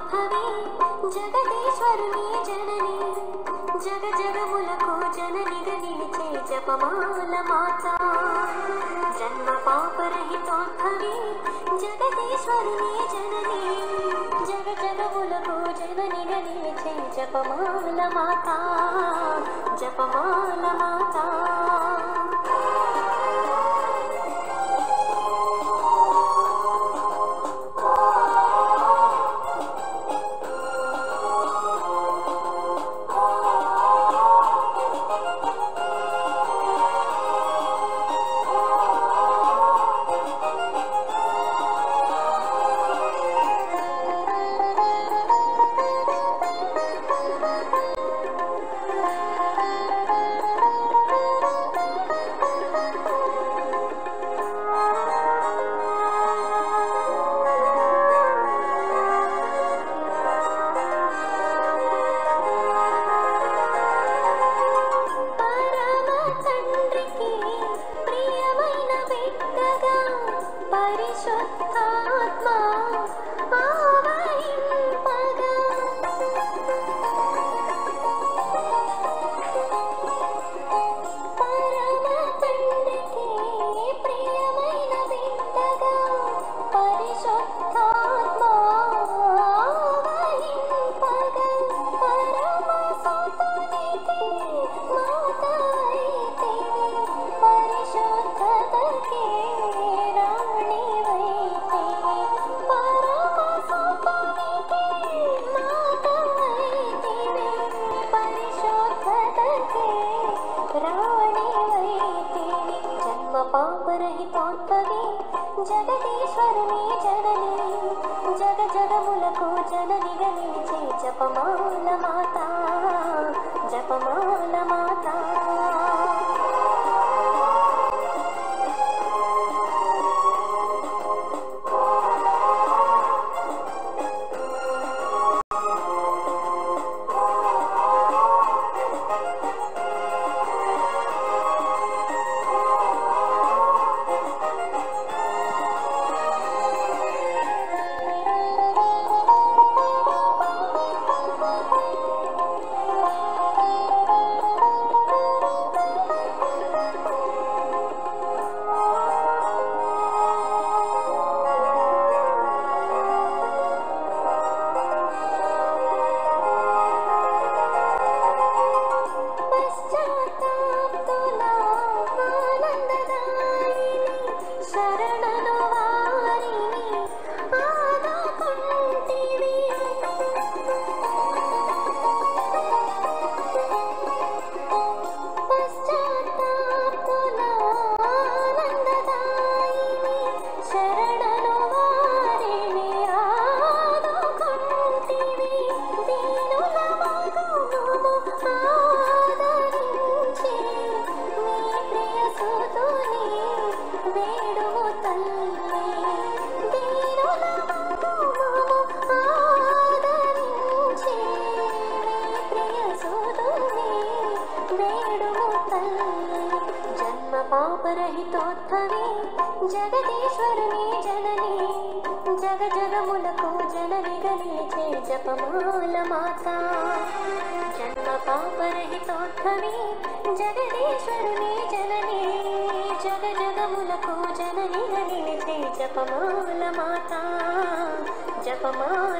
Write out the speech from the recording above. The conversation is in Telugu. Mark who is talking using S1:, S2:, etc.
S1: జగదీశోద్భవి జగదీశ్వరుని జనని జగ జగములకు జననిగా నిలిచే జపమాల మాత జన్మ పాపరహితోద్భవి జగదీశ్వరుని జనని జగ జగములకు జననిగా నిలిచే జపమాల మాత జపమాల మాత పాపరహితోద్భవి జగదీశ్వరుని జనని జగ జగములకు జననిగా నిలిచే జపమాల మాత జపమాల మాత పాపరహితోద్భవి జగదీశ్వరుని జనని జగ జగములకు జననిగా నిలిచే జపమాల మాత జన్మ పాపరహితోద్భవి జగదీశ్వరుని జనని జగ జగములకు జననిగా నిలిచే జపమాల మాత జపమాల